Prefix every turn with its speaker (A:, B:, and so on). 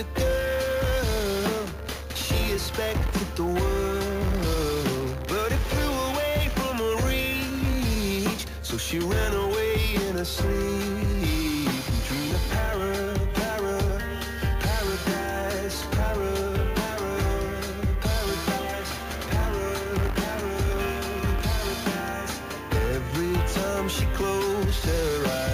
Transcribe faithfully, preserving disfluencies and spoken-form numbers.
A: a girl, she expected the world, but it flew away from her reach. So she ran away in her sleep, dreamed of para, para, paradise, para, para, paradise, para, para, paradise. Every time she closed her eyes,